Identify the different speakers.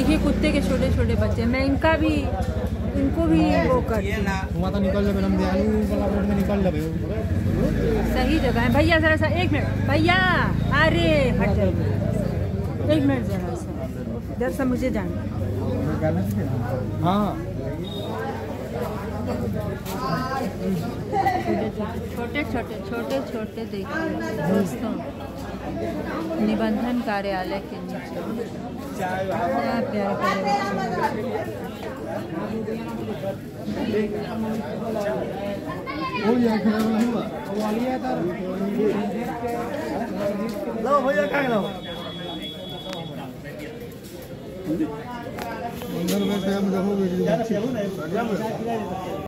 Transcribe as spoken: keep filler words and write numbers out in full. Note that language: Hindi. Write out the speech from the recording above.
Speaker 1: देखिए कुत्ते के छोटे छोटे बच्चे, मैं इनका भी इनको भी वो कर
Speaker 2: तो निकल जाए मैडम, वाला रोड में निकल जाए।
Speaker 1: सही जगह है भैया। जरा सा एक मिनट भैया, अरे हट जाइए एक मिनट जरा सा, जरा सा मुझे जाना।
Speaker 2: हाँ
Speaker 1: छोटे छोटे छोटे छोटे देखिए दोस्तों, निबंधन कार्यालय के नीचे क्या प्यारे प्यारे
Speaker 2: अंदर में